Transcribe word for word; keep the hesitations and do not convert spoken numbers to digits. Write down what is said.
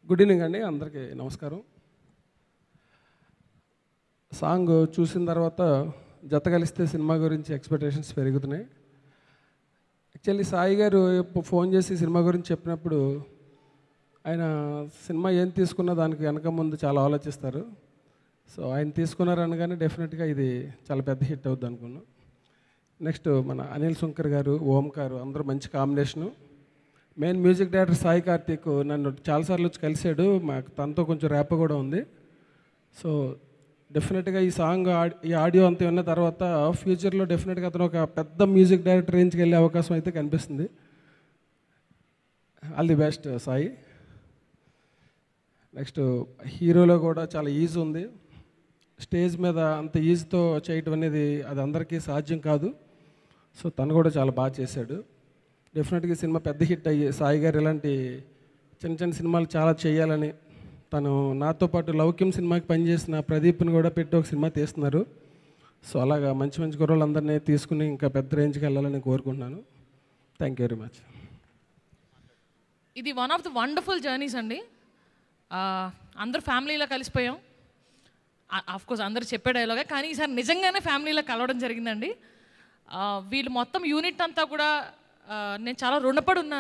Good evening అండి, అందరికీ నమస్కారం. సాంగ్ చూసిన తర్వాత జత కలిస్తే సినిమా గురించి ఎక్స్పెక్టేషన్స్ పెరుగుతున్నాయి. యాక్చువల్లీ సాయి గారు ఫోన్ చేసి సినిమా గురించి చెప్పినప్పుడు ఆయన సినిమా ఏం తీసుకున్నా దానికి వెనక ముందు చాలా ఆలోచిస్తారు. సో ఆయన తీసుకున్నారు అనగానే డెఫినెట్గా ఇది చాలా పెద్ద హిట్ అవుద్ది అనుకున్నాం. నెక్స్ట్ మన అనిల్ శంకర్ గారు, ఓంకార్ అందరూ మంచి combination. Main music director Sai Karthik నన్ను చాలాసార్లు వచ్చి కలిశాడు, మాకు తనతో కొంచెం ర్యాప్ కూడా ఉంది. సో డెఫినెట్గా ఈ సాంగ్ ఈ ఆడియో అంతా విన్న తర్వాత ఫ్యూచర్లో డెఫినెట్గా అతను ఒక పెద్ద మ్యూజిక్ డైరెక్టర్ రేంజ్కి వెళ్ళే అవకాశం అయితే కనిపిస్తుంది. All the best Sai. Next హీరోలో కూడా చాలా ఈజీ ఉంది. స్టేజ్ మీద అంత ఈజీతో చేయటం అనేది అది అందరికీ సాధ్యం కాదు. సో తను కూడా చాలా బాగా చేశాడు. డెఫినెట్గా సినిమా పెద్ద హిట్ అయ్యి సాయి గారు ఇలాంటి చిన్న చిన్న సినిమాలు చాలా చేయాలని, తను నాతో పాటు లౌక్యం సినిమాకి పనిచేసిన ప్రదీప్ని కూడా పెట్టి ఒక సినిమా తీస్తున్నారు. సో అలాగా మంచి మంచి కుర్రోళ్ళందరినీ తీసుకుని ఇంకా పెద్ద రేంజ్కి వెళ్ళాలని కోరుకుంటున్నాను. Thank you very much. ఇది one of the wonderful journeys అండి. అందరూ ఫ్యామిలీలో కలిసిపోయాం. ఆఫ్కోర్స్ అందరూ చెప్పే డైలాగే, కానీ ఈసారి నిజంగానే ఫ్యామిలీలో కలవడం జరిగిందండి. వీళ్ళు మొత్తం యూనిట్ అంతా కూడా నేను చాలా రుణపడి ఉన్నాను.